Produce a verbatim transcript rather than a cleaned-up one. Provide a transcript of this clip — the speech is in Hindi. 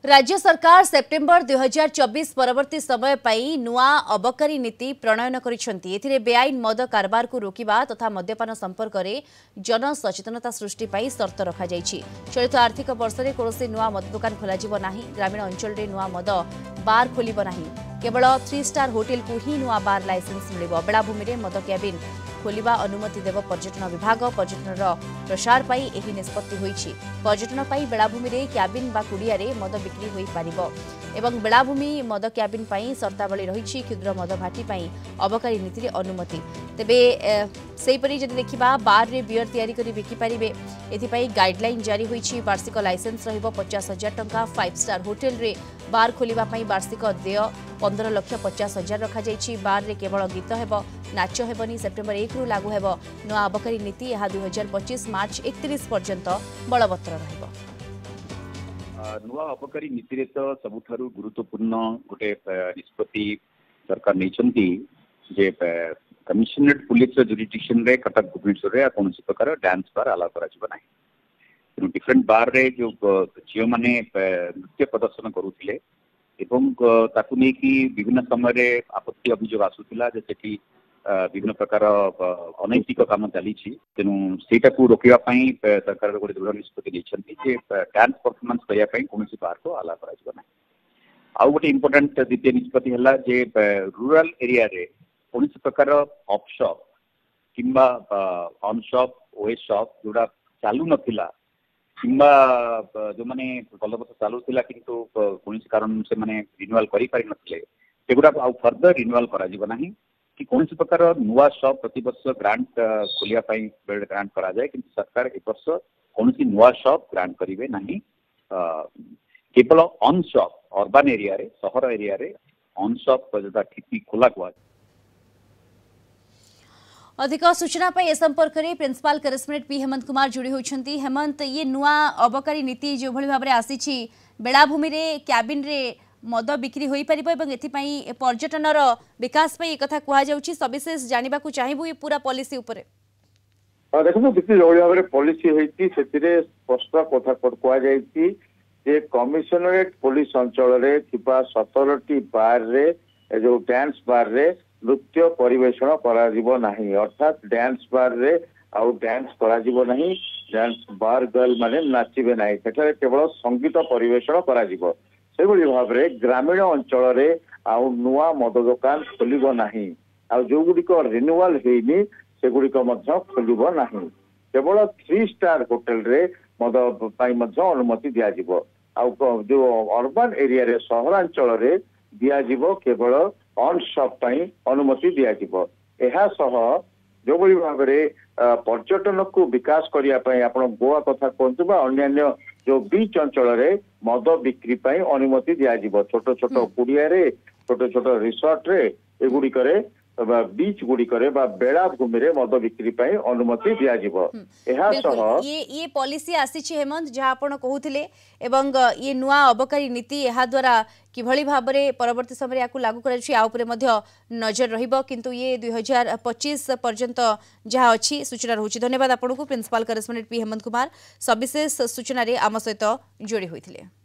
राज्य सरकार सेप्टेम्बर दुई हजार चौबीस परवर्ती समय पाई नुआ अबकारी नीति प्रणयन करिसेंती। बेआईन मद कारबार को रोकिबा तथा मद्यपान संपर्क में जनसचेतनता सृष्टि पाई शर्त रखा जायछि। चलित आर्थिक वर्ष में कौन नुआ मद दुकान खोल नाही। ग्रामीण अंचल में नुआ मद बार खोल नाही। केवल थ्री स्टार होटेल को ही नुआ बार लाइसेंस मिलिबो। बेलाभूमि में मद क्याबिन खोलिबा अनुमति देव पर्यटन विभाग। पर्यटन प्रसार पाई एही निष्पत्ति होईछि। पर्यटन पाई बेलाभूमि में क्याबिन बा कुड़िया रे मद बिक्री होई पारिबो एवं बेलाभूमि मद क्याबिन पाई शर्तावली रही। क्षुद्र मद भाटी पाई अबकारी नीति रे अनुमति तेबे सेहीपरि जदि देखिबा बार रे बियर तैयारी करी बिकी पारिबे एथिपाई गाइडलाइन जारी होईछि। वार्षिक लाइसेंस रहिबो पचास हजार टंका। फाइव स्टार होटेल रे बार खोलिबा पाई वार्षिक देय पंद्रह लक्ष पचास हजार रखा जायछि। बार रे केवल गीत हेबो नाच हेबनी। सेप्टेम्बर एक रु लागू हेबो नुआ अबकारी नीति। यह दुई हजार पच्चीस मार्च एकतीस पर्यंत बलवत्तर रहिबो। नुआ अबकारी नीति रे तो सबुठारु गुरुत्वपूर्ण गोटे निष्पत्ति सरकार नैछंती जे कमिशनरेट पुलिस जुरिडिक्शन रे कटक भुवनेश्वर रे कौन प्रकार डांस बार अलाउ करा जिवो नाही। तेणु डिफरेंट बार रे जो झियो माने नृत्य प्रदर्शन करुथिले एवं ताकू नहीं कि विभिन्न समय आपत्ति अभियोग आसूला सेठी विभिन्न प्रकार अनैतिक काम चली तेणु सेटा को रोकवाई सरकार गोटे दृढ़ निष्पत्ति डांस परफॉर्मेंस करने कौन बार को अलाउ कर आउ गोटे इम्पोर्टाट द्वितीय निष्पत्ति है जे रूरल एरिया रे कौन प्रकार ऑफ शॉप किंबा ऑन शॉप ओएस शॉप जोड़ा चालू नथिला किंबा जो माने गल वर्ष चालूला किंतु कौन कारण से माने रिन्यूअल करि पारि नथिले सेगुडा आउ फर्दर रिन्यूअल करा जिवो नाही कि कौन प्रकार नुआ शॉप प्रति वर्ष ग्रांट खोलिया पाई ग्रांट करा जाए किंतु सरकार एक वर्ष कौन नुआ शॉप ग्रांट करिवे नाही। केवल ऑन शॉप अर्बन एरिया रे शहर एरिया रे ऑन शॉप जदा ठिकी खोला कुआ। अधिक सूचना पाई ए संपर्क में principal correspondent P Hemant Kumar जोड़ी होती। हेमंत, ये नुआ अबकारी नीति जो भाव में आसी बेलाभूमि रे क्याबिन रे मद बिक्री हो पर्यटन विकास एक कथा कहु सविशेष जानवा चाहबू पूरा पॉलिसी उपरे। देखो जो भाव में पॉलिसी होती स्पष्ट कथा कहुई कमिशनरेट पुलिस अंचल सतर टी बार रे जो डांस बार रे नृत्य परिवेषण करा नाही। अर्थात डांस बार रे आउ डांस करा नाही। डांस बार गर्ल माने नाचिबे नाही। सेठारे केवल संगीत परिवेषण करा से भाव में ग्रामीण अंचल रे आउ नुआ मद दुकान खोलिबो नाही। आ जो गुडिक रिन्यूअल हेनी से गुडिक मध्य खोलिबो नाही। केवल थ्री स्टार होटेल रे मद पाई मध्य अनुमति दिया जिवो। आ जो अर्बन एरिया रे सहरांचल रे दिया जिवो केवल ऑन शॉप पाई अनुमति दिया जिवो। एहा सह जो बड़ी भाव में पर्यटन को विकास करने आपण गोवा कथा कहतु अन्य जो बीच अंचल रे मद बिक्री पाई अनुमति दिया जिवो। छोट छोट कुड़िया रे छोट छोट रिसोर्ट रे एगुड़िक बीच गुड़िक बेलाभूमि रे मद बिक्री पाई अनुमति दिया जिवो। एहा सह ये ये पॉलिसी आसी हेमंत जहाँ आपण कहूथिले एवं ये नुआ अबकारी नीति एहा द्वारा किभली भाव में परवर्ती समय या लागू कर नजर रहिबो किंतु ये दुई हजार पच्चीस पर्यंत जहाँ अच्छी सूचना रहुछि। धन्यवाद आपको principal correspondent P Hemant Kumar सविशेष सूचना रे आम सहित जोड़ी होइथिले।